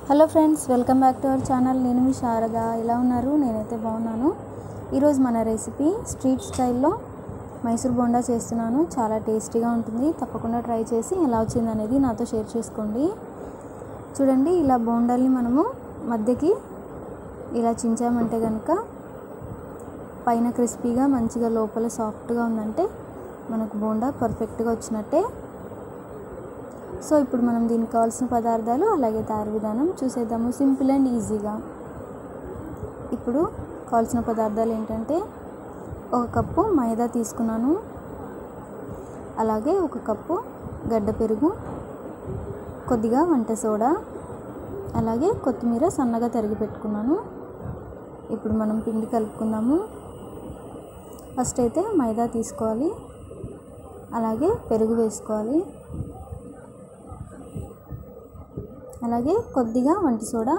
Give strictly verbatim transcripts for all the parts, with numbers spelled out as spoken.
Hello friends, welcome back to our channel. నేను మీ శారద. ఎలా ఉన్నారు? నేనైతే బాగున్నాను. ఈరోజు మన రెసిపీ స్ట్రీట్ స్టైల్లో మైసూర్ బోండా చేస్తున్నాను. చాలా టేస్టీగా ఉంటుంది. తప్పకుండా ట్రై చేసి ఎలా వచ్చింది అనేది నాతో షేర్ చేసుకోండి. చూడండి, ఇలా బోండాల్ని మనము మధ్యకి ఇలా చించామంటే కనుక పైన క్రిస్పీగా మంచిగా లోపల సాఫ్ట్గా ఉందంటే మనకు బోండా పర్ఫెక్ట్గా వచ్చినట్టే. సో ఇప్పుడు మనం దీనికి కావాల్సిన పదార్థాలు అలాగే తయారు విధానం చూసేద్దాము, సింపుల్ అండ్ ఈజీగా. ఇప్పుడు కావాల్సిన పదార్థాలు ఏంటంటే, ఒక కప్పు మైదా తీసుకున్నాను, అలాగే ఒక కప్పు గడ్డ పెరుగు, కొద్దిగా వంట సోడా, అలాగే కొత్తిమీర సన్నగా తరిగి పెట్టుకున్నాను. ఇప్పుడు మనం పిండి కలుపుకుందాము. ఫస్ట్ అయితే మైదా తీసుకోవాలి, అలాగే పెరుగు వేసుకోవాలి, అలాగే కొద్దిగా వంట సోడా,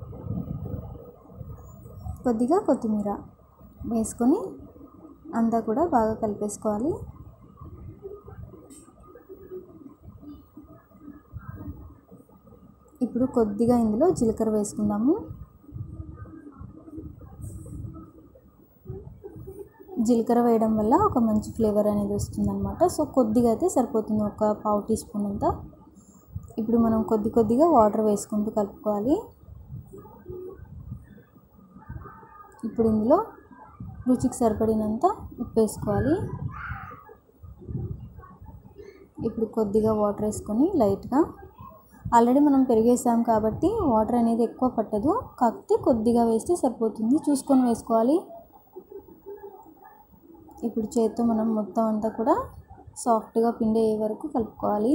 కొద్దిగా కొత్తిమీర వేసుకొని అంతా కూడా బాగా కలిపేసుకోవాలి. ఇప్పుడు కొద్దిగా ఇందులో జీలకర్ర వేసుకుందాము. జీలకర్ర వేయడం వల్ల ఒక మంచి ఫ్లేవర్ అనేది వస్తుందన్నమాట. సో కొద్దిగా అయితే సరిపోతుంది, ఒక పావు టీ స్పూన్ అంతా. ఇప్పుడు మనం కొద్ది కొద్దిగా వాటర్ వేసుకుంటూ కలుపుకోవాలి. ఇప్పుడు ఇందులో రుచికి సరిపడినంత ఉప్పు వేసుకోవాలి. ఇప్పుడు కొద్దిగా వాటర్ వేసుకొని లైట్గా, ఆల్రెడీ మనం పెరిగేసాం కాబట్టి వాటర్ అనేది ఎక్కువ పట్టదు, కాకపోతే కొద్దిగా వేస్తే సరిపోతుంది, చూసుకొని వేసుకోవాలి. ఇప్పుడు చేత్తో మనం మొత్తం అంతా కూడా సాఫ్ట్గా పిండి అయ్యే వరకు కలుపుకోవాలి.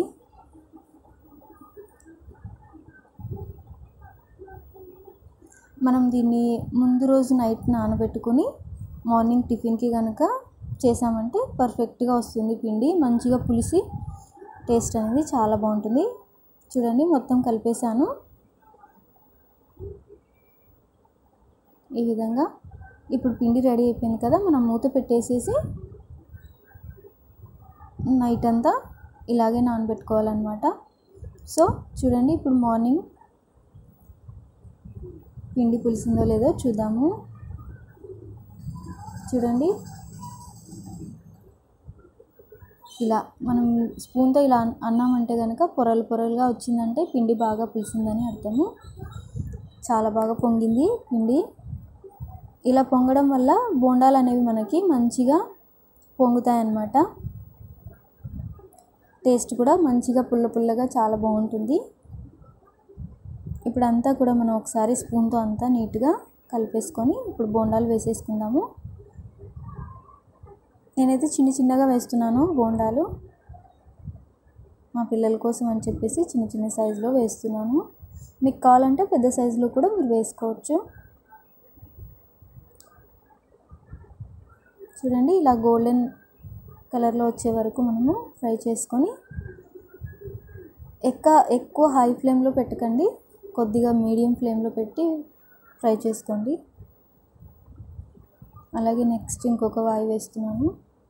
మనం దీన్ని ముందు రోజు నైట్ నానబెట్టుకొని మార్నింగ్ టిఫిన్కి కనుక చేసామంటే పర్ఫెక్ట్గా వస్తుంది పిండి, మంచిగా పులిసి టేస్ట్ అనేది చాలా బాగుంటుంది. చూడండి, మొత్తం కలిపేసాను. ఈ విధంగా ఇప్పుడు పిండి రెడీ అయిపోయింది కదా, మనం మూత పెట్టేసేసి నైట్ అంతా ఇలాగే నానబెట్టుకోవాలన్నమాట. సో చూడండి, ఇప్పుడు మార్నింగ్ పిండి పులిసిందో లేదో చూద్దాము. చూడండి, ఇలా మనం స్పూన్తో ఇలా అన్నామంటే కనుక పొరలు పొరలుగా వచ్చిందంటే పిండి బాగా పులిసిందని అర్థము. చాలా బాగా పొంగింది పిండి. ఇలా పొంగడం వల్ల బోండాలు అనేవి మనకి మంచిగా పొంగుతాయన్నమాట. టేస్ట్ కూడా మంచిగా పుల్ల పుల్లగా చాలా బాగుంటుంది. ఇప్పుడు అంతా కూడా మనం ఒకసారి స్పూన్తో అంతా నీట్గా కలిపేసుకొని ఇప్పుడు బోండాలు వేసేసుకుందాము. నేనైతే చిన్న చిన్నగా వేస్తున్నాను బోండాలు, మా పిల్లల కోసం అని చెప్పేసి చిన్న చిన్న సైజులో వేస్తున్నాను. మీకు కావాలంటే పెద్ద సైజులో కూడా మీరు వేసుకోవచ్చు. చూడండి, ఇలా గోల్డెన్ కలర్లో వచ్చే వరకు మనము ఫ్రై చేసుకొని, ఎక్క ఎక్కువ హై ఫ్లేమ్లో పెట్టకండి, కొద్దిగా మీడియం ఫ్లేమ్లో పెట్టి ఫ్రై చేసుకోండి. అలాగే నెక్స్ట్ ఇంకొక వాయి వేస్తున్నాను.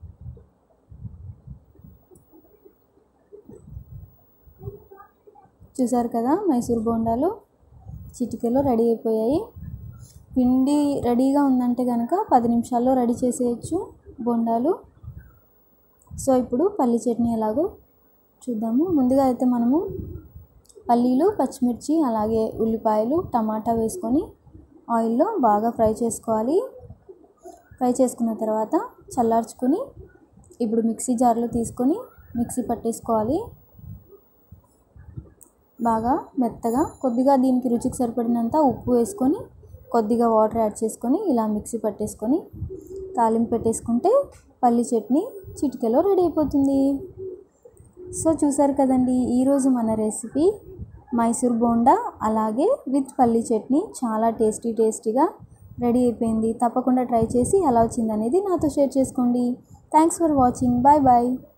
చూసారు కదా, మైసూర్ బోండాలు చిటికెలో రెడీ అయిపోయాయి. పిండి రెడీగా ఉందంటే కనుక పది నిమిషాల్లో రెడీ చేసేయచ్చు బోండాలు. సో ఇప్పుడు పల్లి చట్నీ ఎలాగో చూద్దాము. ముందుగా అయితే మనము పల్లీలు, పచ్చిమిర్చి, అలాగే ఉల్లిపాయలు, టమాటా వేసుకొని ఆయిల్లో బాగా ఫ్రై చేసుకోవాలి. ఫ్రై చేసుకున్న తర్వాత చల్లార్చుకొని ఇప్పుడు మిక్సీ జార్లో తీసుకొని మిక్సీ పట్టేసుకోవాలి బాగా మెత్తగా. కొద్దిగా దీనికి రుచికి సరిపడినంత ఉప్పు వేసుకొని కొద్దిగా వాటర్ యాడ్ చేసుకొని ఇలా మిక్సీ పట్టేసుకొని తాలింపు పెట్టేసుకుంటే పల్లి చట్నీ చిటికెలో రెడీ అయిపోతుంది. సో చూసారు కదండి, ఈరోజు మన రెసిపీ మైసూర్ బోండా అలాగే విత్ పల్లి చట్నీ చాలా టేస్టీ టేస్టీగా రెడీ అయిపోయింది. తప్పకుండా ట్రై చేసి ఎలా వచ్చింది అనేది నాతో షేర్ చేసుకోండి. Thanks for watching. Bye bye.